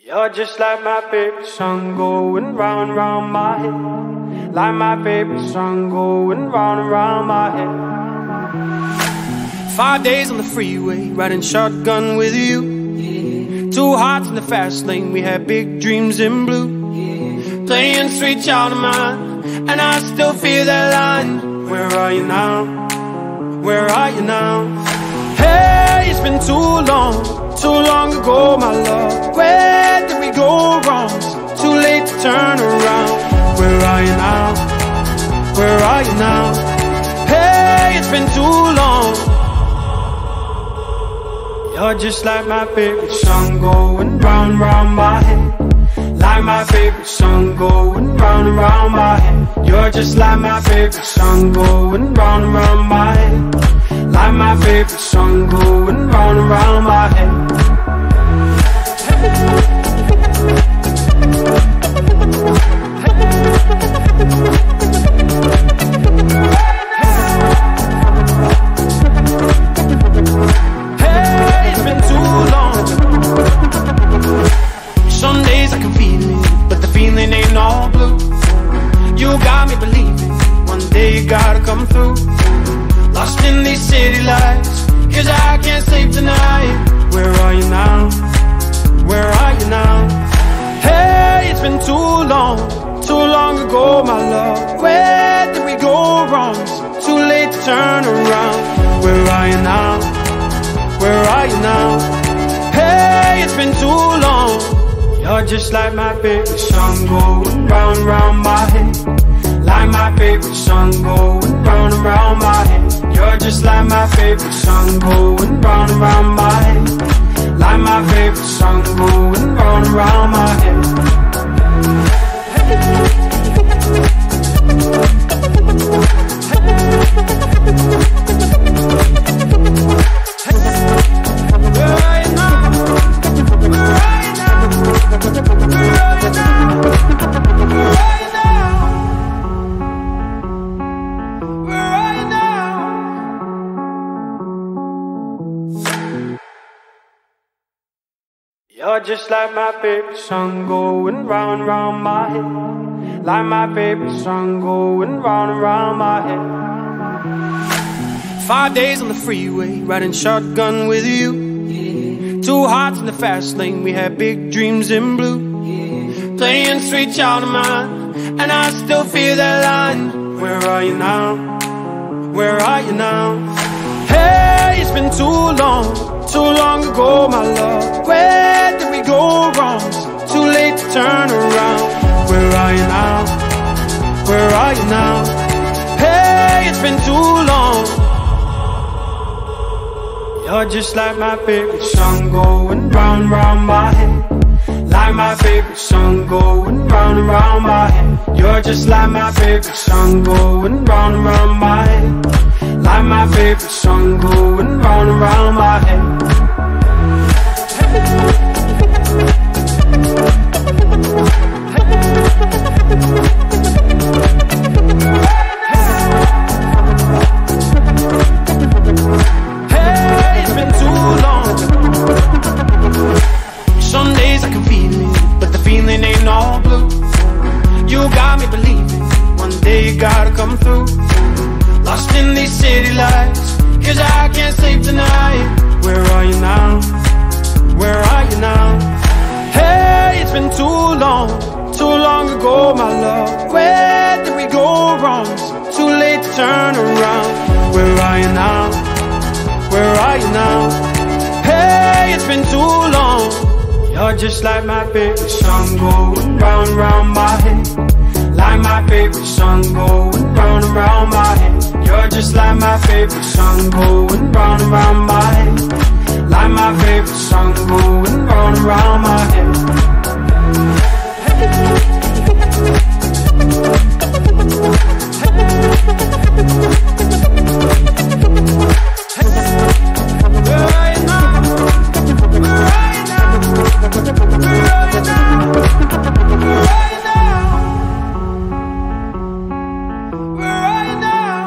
You're just like my favorite song going round and round my head. Like my favorite song going round and round my head. 5 days on the freeway, riding shotgun with you. Yeah. 2 hearts in the fast lane, we had big dreams in blue. Yeah. Playing Sweet Child of Mine, and I still feel that line. Where are you now? Where are you now? Hey, it's been too long ago, my love. Where did we go wrong? It's too late to turn around. Where are you now? Where are you now? Hey, it's been too long. You're just like my favorite song going round and round my head. Like my favorite song going round and round my head. You're just like my favorite song going round and round my head. Like my favorite song going round and round my head. Hey, it's been too long. Some days I can feel it, but the feeling ain't all blue. You got me believing one day you gotta come through. Lost in these city lights, 'cause I can't sleep tonight. Where are you now? Where are you now? Hey, it's been too long ago, my love. Where did we go wrong? It's too late to turn around. Where are you now? Where are you now? Hey, it's been too long. You're just like my favorite song going round and round my head. Like my favorite song going round and round my head. You're just like my favorite song going round and round my head. Like my favorite song going round and round my head. Where are you now? Where are you now? Where are you now? Where are you now? Where are you now? You're just like my favorite song going round and round my head. Like my favorite song going round and round my head. 5 days on the freeway, riding shotgun with you. Yeah. 2 hearts in the fast lane, we had big dreams in blue. Yeah. Playing Sweet Child of Mine, and I still feel that line. Where are you now? Where are you now? Hey, it's been too long ago, my love. Where did we go wrong? It's too late to turn around. Where are you now? Where are you now? Hey, it's been too long. You're just like my favorite song going round and round my head. Like my favorite song going round and round my head. You're just like my favorite song going round and round my head. Like my favorite song going round and round my head. Hey, it's been too long. Some days I can feel it, but the feeling ain't all blue. You got me believing one day you gotta come through. Lost in these city lights, 'cause I can't sleep tonight. Where are you now? Where are you now? Hey, it's been too long ago, my love. Where did we go wrong? It's too late to turn around. Where are you now? Where are you now? Hey, it's been too long. You're just like my favorite song going round and round my head. Like my favorite song going round and round my head. You're just like my favorite song going round and round my head. Like my favorite song going round and round my head. Where are you now? Where are you now? Where are you now? Where are you now? Where are you now?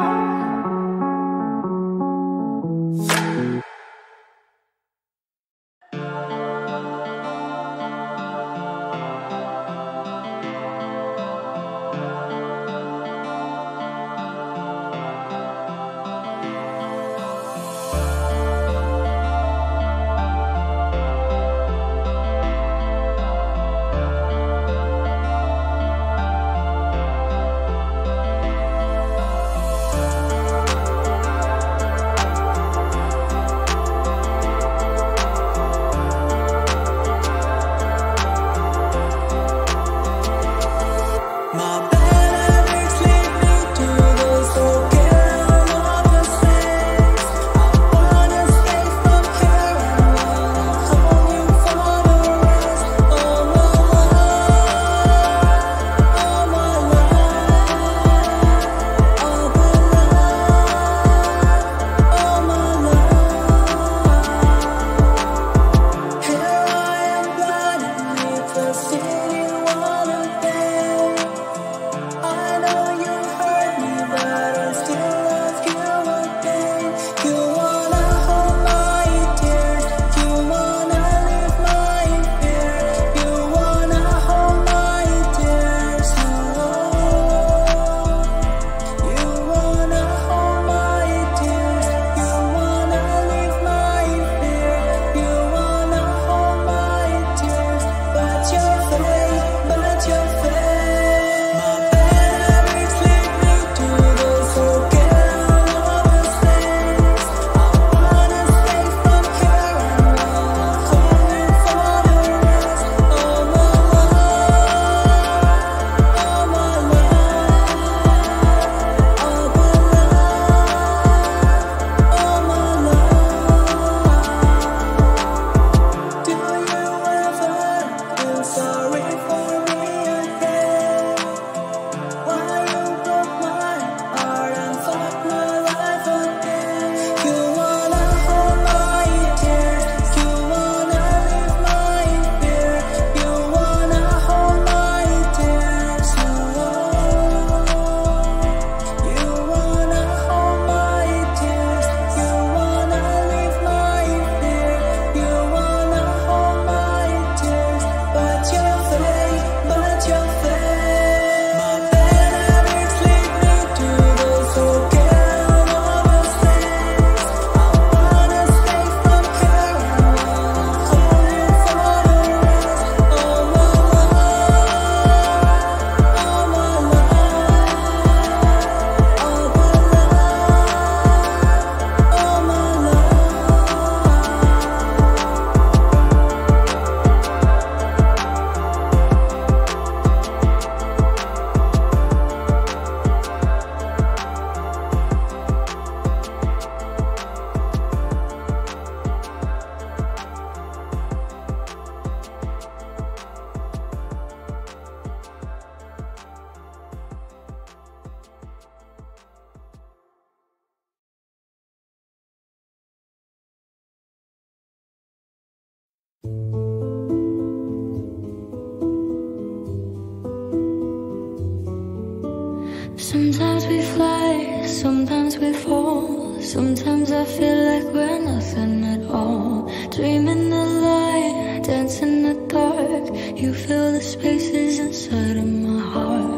You fill the spaces inside of my heart.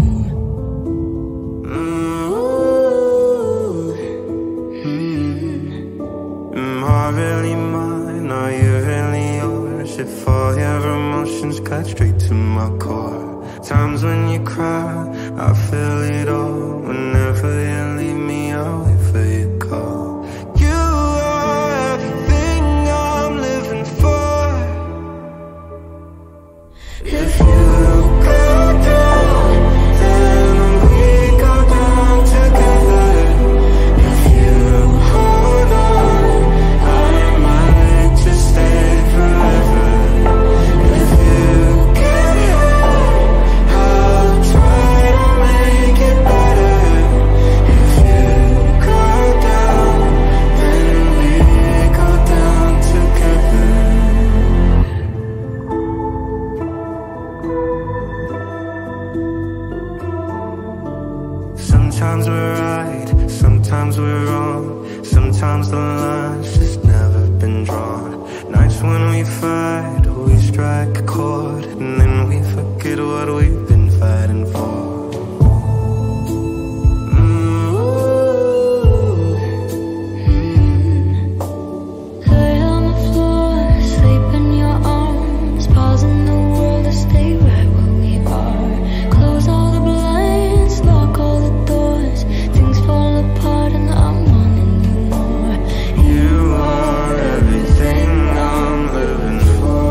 Am I really mine? Are you really yours? If all your emotions cut straight to my core. Times when you cry, I feel it all. Whenever you leave me, I'll wait for your call. You are everything I'm living for. If you go down, then we go down together. If you hold on, I might just stay forever. If you get hurt, I'll try to make it better. If you go down, then we go down together. Sometimes we're right, sometimes we're wrong. Sometimes the line's just never been drawn. Nights when we fight, we strike a chord, and then we forget what we've been fighting for. Lay on the floor, sleep in your arms, pausing the world to stay right where we are. Close all the blinds, lock all the doors. Things fall apart and I'm wanting you more. You are everything I'm living for.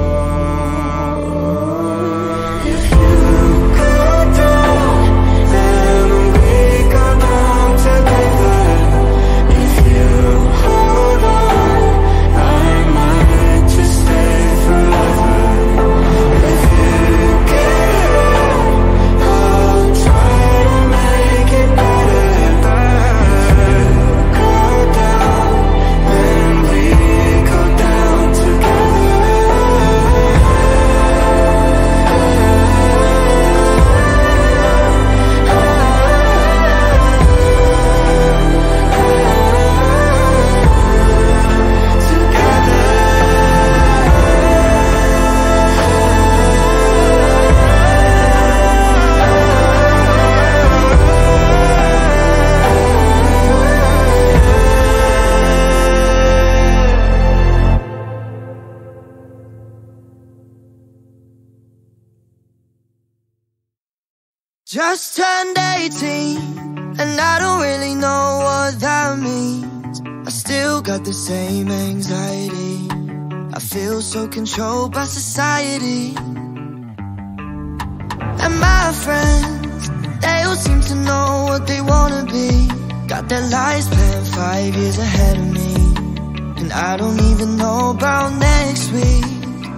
If you go down, then we go down together. If you hold on, I might just stay forever. If you get hurt, I'll try to make it better. Go down, then we go down together. Just turned 18, and I don't really know what that means. I still got the same anxiety. I feel so controlled by society. And my friends, they all seem to know what they wanna be. Got their lives planned 5 years ahead of me, and I don't even know about next week.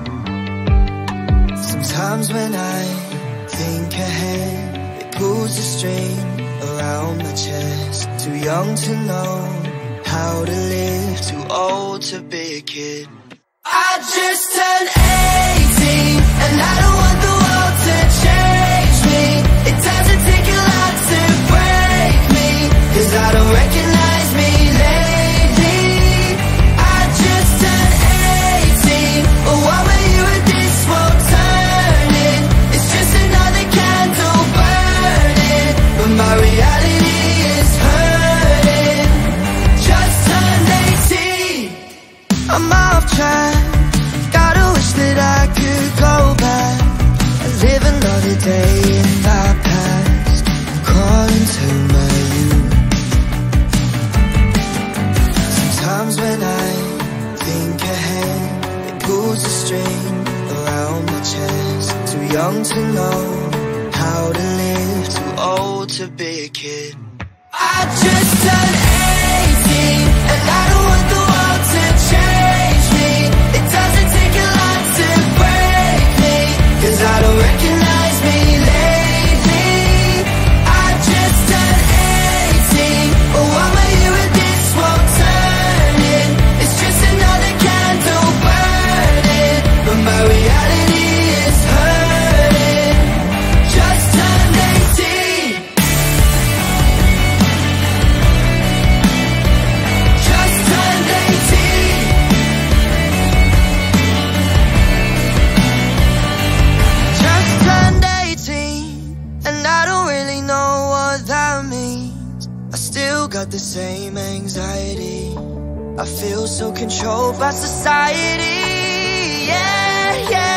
Sometimes when I think ahead, pulls the string around my chest. Too young to know how to live, too old to be a kid. I just turned 18, and I don't want the world to change me. It doesn't take a lot to break me, 'cause I don't recognize me lately. I just turned 18, but what were you at this world turning? It's just another candle burning, but my reality is hurting. Just turned 18, I'm off track. Gotta wish that I could go back and live another day in my past, crawling to my youth. Sometimes when I think ahead, it pulls a string around my chest. Too young to know how to live, too old to be a kid. I just turned 18, and I don't want the world to change me. It doesn't take a lot to break me, 'cause I don't recognize me lately. I just turned 18, but what were you at this world turning? It's just another candle burning, but my reality is hurting. Just turned 18. Just turned have the same anxiety. I feel so controlled by society. Yeah, yeah.